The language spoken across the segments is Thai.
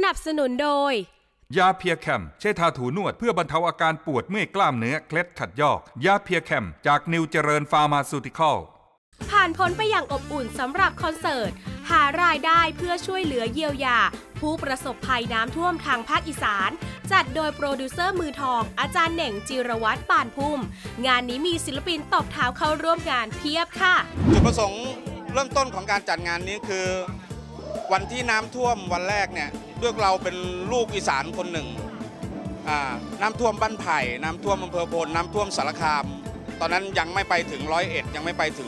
นับสนุนโดยยาเพียแคมใช้ทาถูนวดเพื่อบรรเทาอาการปวดเมื่อยกล้ามเนื้อเคล็ดขัดยอกยาเพียแคมจากนิวเจริญฟาร์มาซูติคอลผ่านพ้นไปอย่างอบอุ่นสำหรับคอนเสิร์ตหารายได้เพื่อช่วยเหลือเยียวยาผู้ประสบภัยน้ำท่วมทางภาคอีสานจัดโดยโปรดิวเซอร์มือทองอาจารย์เหน่งจิรวัฒน์ปานพุ่มงานนี้มีศิลปินตบเท้าเข้าร่วมงานเพียบค่ะจุดประสงค์เริ่มต้นของการจัดงานนี้คือวันที่น้ำท่วมวันแรกเนี่ยด้วยเราเป็นลูกอีสานคนหนึ่งน้ำท่วมบ้านไผ่น้ำท่วมอำเภอพลน้ำท่วมสารคามตอนนั้นยังไม่ไปถึง101ยังไม่ไปถึง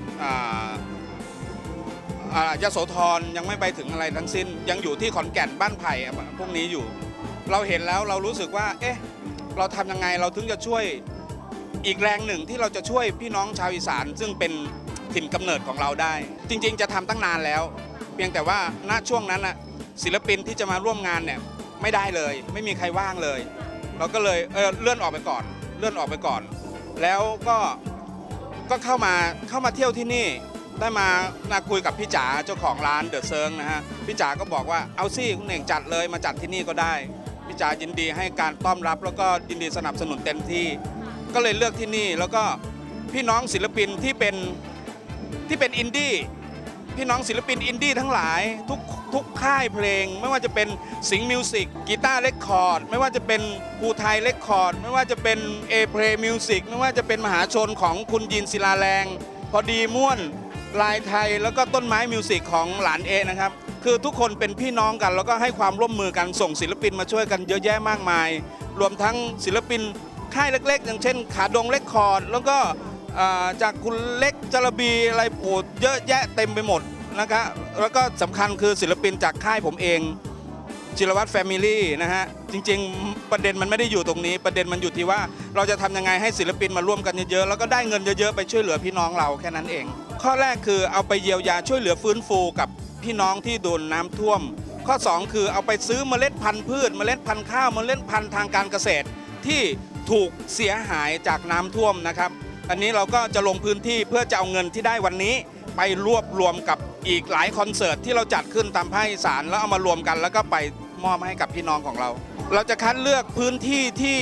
ยโสธรยังไม่ไปถึงอะไรทั้งสิ้นยังอยู่ที่ขอนแก่นบ้านไผ่พวกนี้อยู่เราเห็นแล้วเรารู้สึกว่าเราทำยังไงเราถึงจะช่วยอีกแรงหนึ่งที่เราจะช่วยพี่น้องชาวอีสานซึ่งเป็นถิ่นกำเนิดของเราได้จริงๆจะทำตั้งนานแล้วเพียงแต่ว่าณช่วงนั้นศิลปินที่จะมาร่วมงานเนี่ยไม่ได้เลยไม่มีใครว่างเลยเราก็เลยเลื่อนออกไปก่อนแล้วก็เข้ามาเที่ยวที่นี่ได้มาคุยกับพี่จ๋าเจ้าของร้านเดอะเซิร์งนะฮะพี่จ๋าก็บอกว่าเอาสิคุณเน่งจัดเลยมาจัดที่นี่ก็ได้พี่จ๋ายินดีให้การต้อนรับแล้วก็ยินดีสนับสนุนเต็มที่ก็เลยเลือกที่นี่แล้วก็พี่น้องศิลปินที่เป็นอินดี้พี่น้องศิลปินอินดี้ทั้งหลายทุกค่ายเพลงไม่ว่าจะเป็นสิงห์มิวสิกกีตาร์เรคคอร์ดไม่ว่าจะเป็นภูไทยเรคคอร์ดไม่ว่าจะเป็นเพลย์มิวสิกไม่ว่าจะเป็นมหาชนของคุณยินศิลาแรงพอดีม่วนลายไทยแล้วก็ต้นไม้มิวสิกของหลานนะครับคือทุกคนเป็นพี่น้องกันแล้วก็ให้ความร่วมมือกันส่งศิลปินมาช่วยกันเยอะแยะมากมายรวมทั้งศิลปินค่ายเล็กๆอย่างเช่นขาดงเรคคอร์ดแล้วก็จากคุณเล็กจระบีอะไรโอ้เยอะแยะเต็มไปหมดนะครับแล้วก็สำคัญคือศิลปินจากค่ายผมเองจิรวัฒน์แฟมิลี่นะฮะจริงๆประเด็นมันไม่ได้อยู่ตรงนี้ประเด็นมันอยู่ที่ว่าเราจะทำยังไงให้ศิลปินมาร่วมกันเยอะๆแล้วก็ได้เงินเยอะๆไปช่วยเหลือพี่น้องเราแค่นั้นเองข้อแรกคือเอาไปเยียวยาช่วยเหลือฟื้นฟูกับพี่น้องที่โดนน้ำท่วมข้อ2คือเอาไปซื้อเมล็ดพันธุ์พืชเมล็ดพันธุ์ข้าวเมล็ดพันธุ์ทางการเกษตรที่ถูกเสียหายจากน้ำท่วมนะครับอันนี้เราก็จะลงพื้นที่เพื่อจะเอาเงินที่ได้วันนี้ไปรวบรวมกับอีกหลายคอนเสิร์ตที่เราจัดขึ้นตามภาคอีสานแล้วเอามารวมกันแล้วก็ไปมอบให้กับพี่น้องของเราเราจะคัดเลือกพื้นที่ที่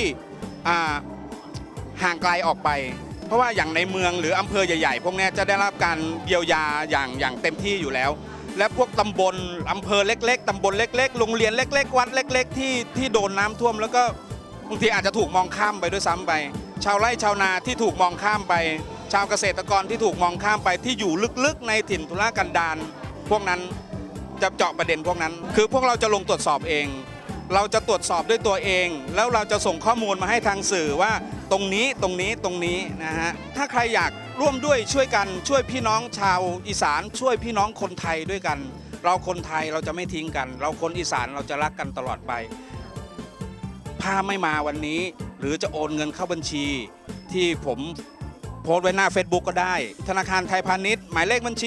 ห่างไกลออกไปเพราะว่าอย่างในเมืองหรืออำเภอใหญ่ๆพวกนี้จะได้รับการเยียวยาอย่างเต็มที่อยู่แล้วและพวกตำบลอำเภอเล็กๆตำบลเล็กๆโรงเรียนเล็กๆวัดเล็กๆที่โดนน้ำท่วมแล้วก็บางทีอาจจะถูกมองข้ามไปด้วยซ้ำไปชาวไร่ชาวนาที่ถูกมองข้ามไปชาวเกษตรกรที่ถูกมองข้ามไปที่อยู่ลึกๆในถิ่นทุรกันดารพวกนั้นจะเจาะประเด็นพวกนั้นคือพวกเราจะลงตรวจสอบเองเราจะตรวจสอบด้วยตัวเองแล้วเราจะส่งข้อมูลมาให้ทางสื่อว่าตรงนี้นะฮะถ้าใครอยากร่วมด้วยช่วยกันช่วยพี่น้องชาวอีสานช่วยพี่น้องคนไทยด้วยกันเราคนไทยเราจะไม่ทิ้งกันเราคนอีสานเราจะรักกันตลอดไปถ้าไม่มาวันนี้หรือจะโอนเงินเข้าบัญชีที่ผมโพสต์ไว้หน้า Facebook ก็ได้ธนาคารไทยพาณิชย์หมายเลขบัญชี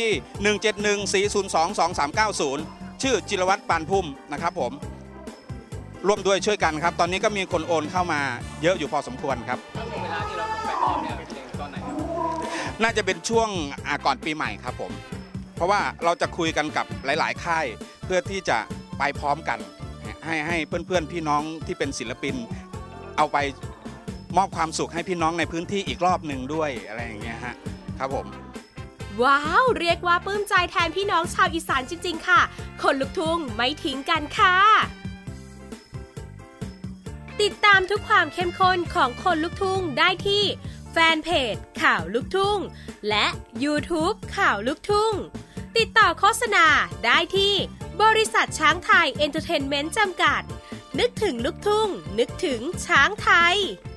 171402230ชื่อจิรวัฒน์ปานพุ่มนะครับผมร่วมด้วยช่วยกันครับตอนนี้ก็มีคนโอนเข้ามาเยอะอยู่พอสมควรครับเวลาที่เราลงไปมอบเนี่ยเป็นตอนไหนครับน่าจะเป็นช่วงก่อนปีใหม่ครับผมเพราะว่าเราจะคุยกันกับหลายๆค่ายเพื่อที่จะไปพร้อมกันให้เพื่อนๆพี่น้องที่เป็นศิลปินเอาไปมอบความสุขให้พี่น้องในพื้นที่อีกรอบหนึ่งด้วยอะไรอย่างเงี้ยฮะครับผมว้าวเรียกว่าปลื้มใจแทนพี่น้องชาวอีสานจริงๆค่ะคนลูกทุ่งไม่ทิ้งกันค่ะติดตามทุกความเข้มข้นของคนลูกทุ่งได้ที่แฟนเพจข่าวลูกทุ่งและ YouTube ข่าวลูกทุ่งติดต่อโฆษณาได้ที่บริษัทช้างไทยเอนเตอร์เทนเมนต์จำกัดนึกถึงลูกทุ่งนึกถึงช้างไทย